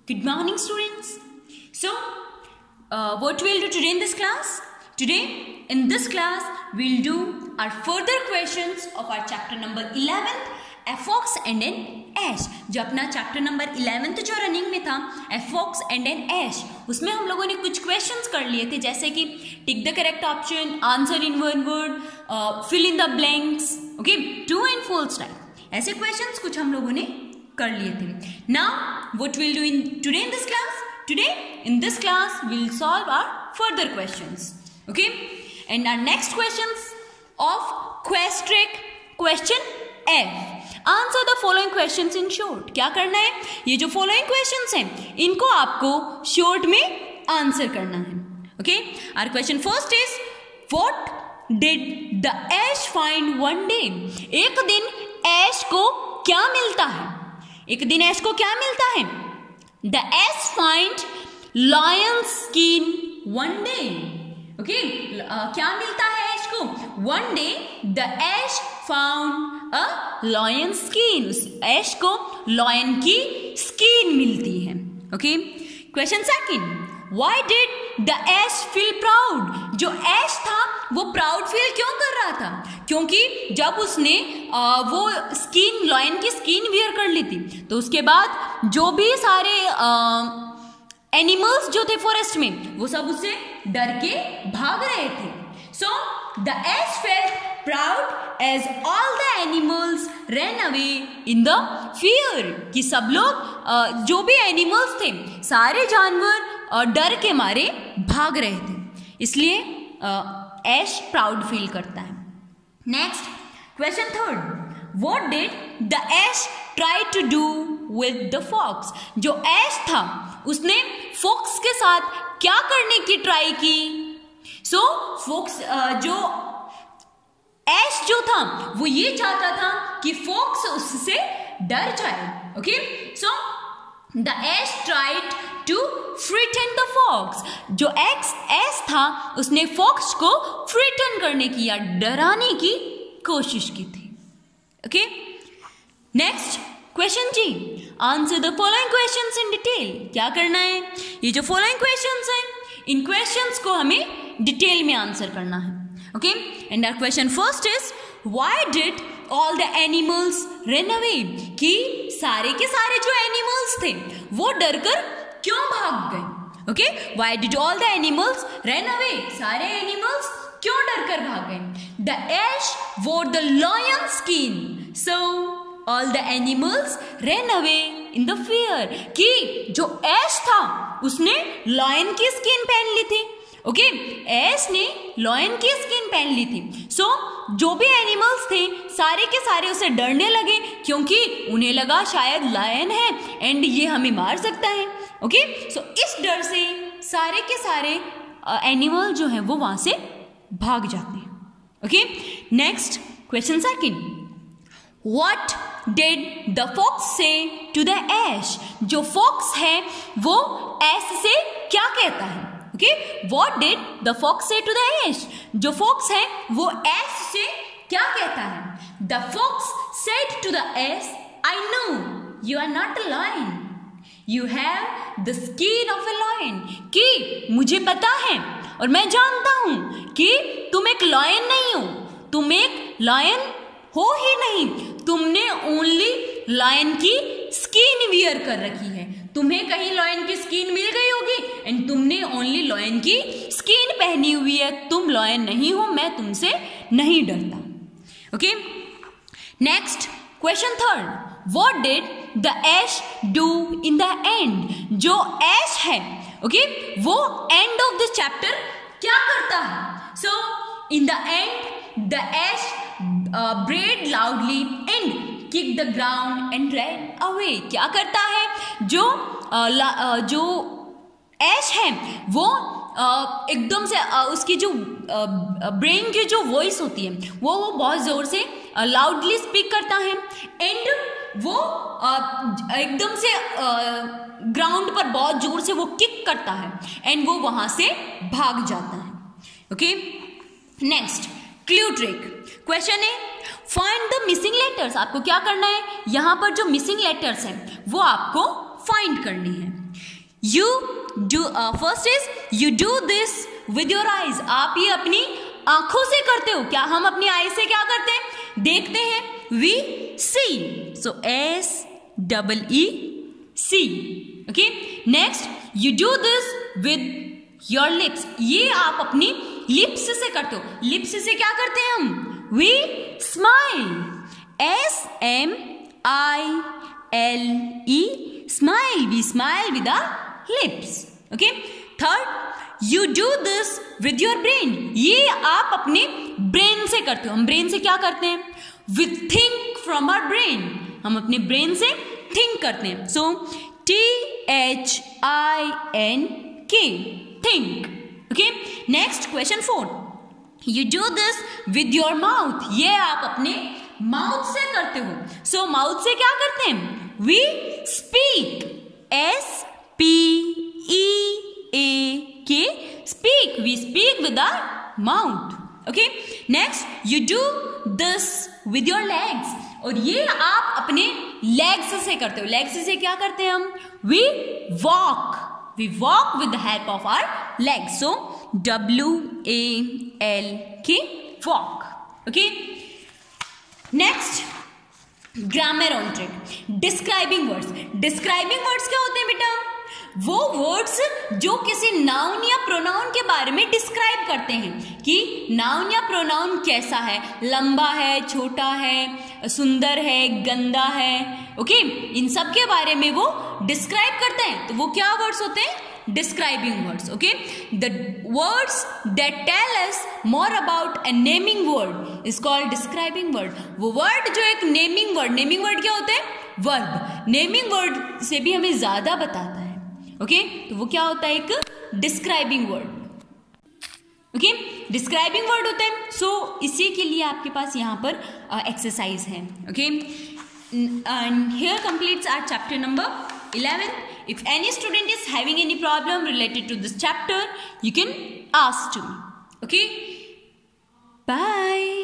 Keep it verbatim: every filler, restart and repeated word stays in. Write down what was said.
Good morning, students. So, uh, what we'll do today in this class? Today, in this class, we'll do our further questions of our chapter number eleventh, a fox and an ass. जो अपना chapter number eleventh जो running में था, एफॉक्स and an ऐश, उसमें हम लोगों ने कुछ क्वेश्चंस कर लिए थे, जैसे कि tick the correct option, answer in one word, fill in the blanks, okay, true and false type. ऐसे क्वेश्चंस कुछ हम लोगों ने कर लिए थे. Now what will do in today in this class? Today in this class will solve our further questions, okay. And our next questions of क्वेस्ट्रिक question F. Answer the following questions in short. क्या करना है? ये जो following questions हैं, इनको आपको short में आंसर करना है, okay. Our question first is, what did the ass find one day? एक दिन ऐश को क्या मिलता है? एक दिन ऐश को क्या मिलता है? The ass find lion skin one day, okay. क्या मिलता है ऐश को? One day the ass found a lion skin. उस ऐश को लॉयन की स्किन मिलती है, okay. Question second, why did the ass feel proud? जो ऐश था वो प्राउड फील क्यों कर रहा था? क्योंकि जब उसने आ, वो स्किन, लॉयन की स्किन वियर कर ली थी, तो उसके बाद जो भी सारे एनिमल्स जो थे फॉरेस्ट में, वो सब उससे डर के भाग रहे थे. So the ass felt proud as all the animals ran away in the fear. कि सब लोग, जो भी एनिमल्स थे, सारे जानवर डर के मारे भाग रहे थे, इसलिए ऐश प्राउड फील करता है. Next question third, what did the ass try to do with the fox? जो ऐश था उसने फॉक्स के साथ क्या करने की ट्राई की? सो so, फॉक्स जो ऐश जो था वो ये चाहता था कि फॉक्स उससे डर जाए, okay. So the ass tried to frighten the fox. जो एक्स ऐश था उसने फॉक्स को फ्रीटन करने की या डराने की कोशिश की थी, okay. Next question G, answer the following questions in detail. क्या करना है? ये जो फॉलोइंग क्वेश्चंस हैं, इन क्वेश्चंस को हमें डिटेल में आंसर करना है, okay. And our question first is, why did all the animals run away? कि सारे के सारे जो animals थे वो डरकर क्यों भाग गए, okay. Why did all the animals run away? सारे animals क्यों डरकर भाग गए? The ash wore the lion skin, so all the animals ran away in the fear. कि जो ash था उसने lion की skin पहन ली थी, ओके. ऐश ने लॉयन की स्किन पहन ली थी. सो so, जो भी एनिमल्स थे सारे के सारे उसे डरने लगे, क्योंकि उन्हें लगा शायद लायन है एंड ये हमें मार सकता है, ओके. सो इस डर से सारे के सारे एनिमल uh, जो है वो वहां से भाग जाते हैं, okay. Next question second, what did the fox say to the ass? जो फॉक्स है वो ऐश से क्या कहता है, okay. What did the fox say to the ass? जो फॉक्स है वो ऐश से क्या कहता है? The fox said to the ass, I know you are not a lion, you have the skin of a lion. कि मुझे पता है और मैं जानता हूं कि तुम एक लायन नहीं हो, तुम एक लायन हो ही नहीं, तुमने ओनली लायन की स्किन वियर कर रखी है. तुम्हें कहीं लॉयन की स्किन मिल गई होगी एंड तुमने ओनली लॉयन की स्किन पहनी हुई है. तुम लॉयन नहीं हो, मैं तुमसे नहीं डरता, okay. Next question third, what did the ass do in the end? जो ऐश है, ओके, वो एंड ऑफ द चैप्टर क्या करता है? So in the end the ass brayed loudly and kick the ground and ran away. क्या करता है? जो आ, ला, आ, जो ऐश है वो आ, एकदम से आ, उसकी जो ब्रेन की जो वॉइस होती है वो वो बहुत जोर से लाउडली स्पीक करता है एंड वो आ, एकदम से ग्राउंड पर बहुत जोर से वो किक करता है एंड वो वहां से भाग जाता है, okay. Next clue trick question है, फाइंड द मिसिंग लेटर्स. आपको क्या करना है? यहां पर जो मिसिंग लेटर्स हैं वो आपको फाइंड करनी है. You do, first is you do this with your eyes, आप ये अपनी आंखों से करते हो। क्या हम अपनी आई से क्या करते हैं? देखते हैं। We see, so S double E C. Okay, next you do this with your lips, ये आप अपनी लिप्स से करते हो। लिप्स से क्या करते हैं हम? We smile, S M I L E, smile, we smile with our lips. Okay, third you do this with your brain, ये आप अपने ब्रेन से करते हो। हम ब्रेन से क्या करते हैं? We think from our brain, हम अपने ब्रेन से थिंक करते हैं। So T H I N K, think. Okay, next question four, you do this with your mouth, ये आप अपने माउथ से करते हो। सो so, माउथ से क्या करते हैं? We speak, S P E A K, speak, we speak with our mouth. Okay, next you do this with your legs, और ये आप अपने लेग्स से करते हो। लेग्स से क्या करते हैं हम? We walk, we walk with the help of our legs, so W A L K, walk. Okay, next grammar on trick, describing words. describing words क्या होते हैं बेटा? वो वर्ड्स जो किसी नाउन या प्रोनाउन के बारे में डिस्क्राइब करते हैं कि नाउन या प्रोनाउन कैसा है, लंबा है, छोटा है, सुंदर है, गंदा है। ओके, इन सब के बारे में वो डिस्क्राइब करते हैं, तो वो क्या वर्ड्स होते हैं? Describing words. Okay, the words that tell us more about a naming word is called describing word. वो वर्ड जो एक नेमिंग वर्ड, नेमिंग वर्ड क्या होते हैं? वर्ब। नेमिंग वर्ड से भी हमें ज्यादा बताता है। Okay okay? तो वो क्या होता है? एक describing word. Okay, describing word होता है। सो so, इसी के लिए आपके पास यहाँ पर एक्सरसाइज uh, है। Okay, and here completes our chapter number eleven. If any student is having any problem related to this chapter, you can ask to me. Okay, bye.